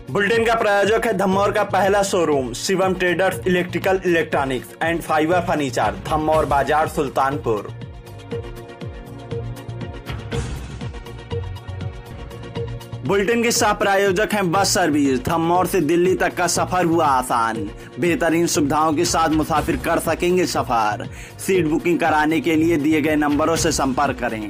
Bulletin का प्रायोजक है धम्मौर का पहला showroom Shivam traders electrical electronics and fibre furniture, Dhammaur बाजार, सुल्तानपुर। बुलेटिन के सह प्रायोजक हैं बस सर्विस, धम्मौर से दिल्ली तक का सफर हुआ आसान, बेहतरीन सुविधाओं के साथ मुसाफिर कर सकेंगे सफर। सीट बुकिंग कराने के लिए दिए गए नंबरों से संपर्क करें।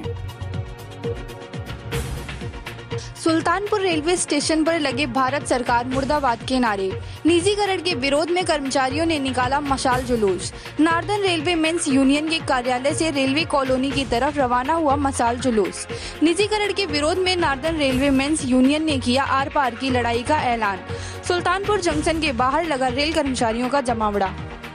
सुल्तानपुर रेलवे स्टेशन पर लगे भारत सरकार मुर्दाबाद के नारे। निजीकरण के विरोध में कर्मचारियों ने निकाला मशाल जुलूस। नार्दर्न रेलवे मेंस यूनियन के कार्यालय से रेलवे कॉलोनी की तरफ रवाना हुआ मशाल जुलूस। निजीकरण के विरोध में नार्दर्न रेलवे मेंस यूनियन ने किया आर पार की लड़ाई का ऐलान। सुल्तानपुर जंक्शन के बाहर लगा रेल कर्मचारियों का जमावड़ा।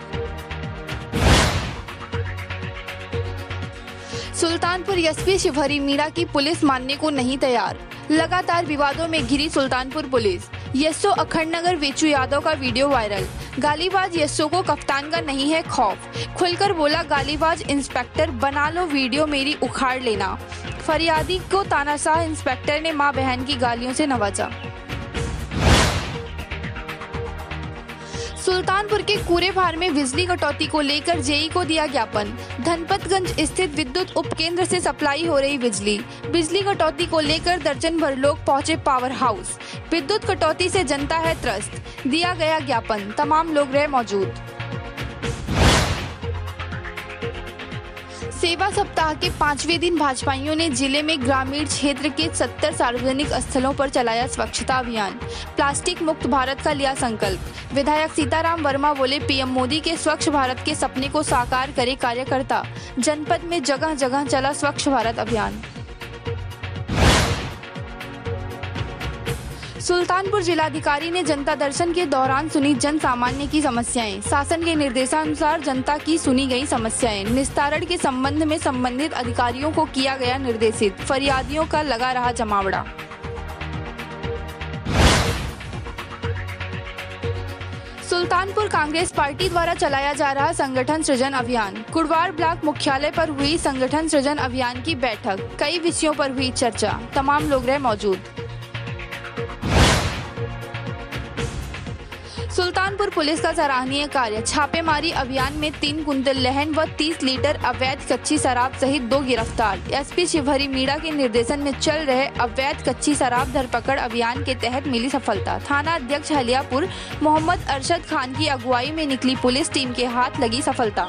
सुल्तानपुर एसपी शिवहरी मीणा की पुलिस मानने को नहीं तैयार। लगातार विवादों में घिरी सुल्तानपुर पुलिस। यस्सो अखंडनगर वेचू यादव का वीडियो वायरल। गालीबाज यस्सो को कप्तान का नहीं है खौफ, खुलकर बोला गालीबाज इंस्पेक्टर, बना लो वीडियो मेरी उखाड़ लेना। फरियादी को तानाशाह इंस्पेक्टर ने मां बहन की गालियों से नवाजा। सुल्तानपुर के कूरेभार में बिजली कटौती को लेकर जेई को दिया ज्ञापन। धनपतगंज स्थित विद्युत उपकेंद्र से सप्लाई हो रही बिजली कटौती को लेकर दर्जन भर लोग पहुंचे पावर हाउस। विद्युत कटौती से जनता है त्रस्त, दिया गया ज्ञापन, तमाम लोग रहे मौजूद। सेवा सप्ताह के 5वें दिन भाजपाइयों ने जिले में ग्रामीण क्षेत्र के 70 सार्वजनिक स्थलों पर चलाया स्वच्छता अभियान। प्लास्टिक मुक्त भारत का लिया संकल्प। विधायक सीताराम वर्मा बोले, पीएम मोदी के स्वच्छ भारत के सपने को साकार करे कार्यकर्ता। जनपद में जगह जगह चला स्वच्छ भारत अभियान। सुल्तानपुर जिलाधिकारी ने जनता दर्शन के दौरान सुनी जन सामान्य की समस्याएं। शासन के निर्देशानुसार जनता की सुनी गई समस्याएं। निस्तारण के संबंध में संबंधित अधिकारियों को किया गया निर्देशित। फरियादियों का लगा रहा जमावड़ा। सुल्तानपुर कांग्रेस पार्टी द्वारा चलाया जा रहा संगठन सृजन अभियान। कुड़वार ब्लॉक मुख्यालय पर हुई संगठन सृजन अभियान की बैठक। कई विषयों पर हुई चर्चा, तमाम लोग रहे मौजूद। सुल्तानपुर पुलिस का सराहनीय कार्य। छापेमारी अभियान में 3 कुंतल लहन व 30 लीटर अवैध कच्ची शराब सहित 2 गिरफ्तार। एसपी शिवहरी मीणा के निर्देशन में चल रहे अवैध कच्ची शराब धरपकड़ अभियान के तहत मिली सफलता। थाना अध्यक्ष हलियापुर मोहम्मद अरशद खान की अगुवाई में निकली पुलिस टीम के हाथ लगी सफलता।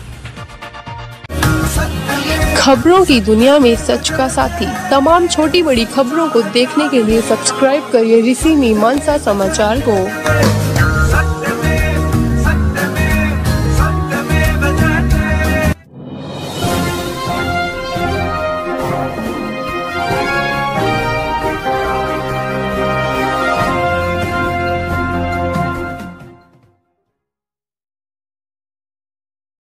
खबरों की दुनिया में सच का साथी। तमाम छोटी बड़ी खबरों को देखने के लिए सब्सक्राइब करिए ऋषि मीमांसा समाचार को।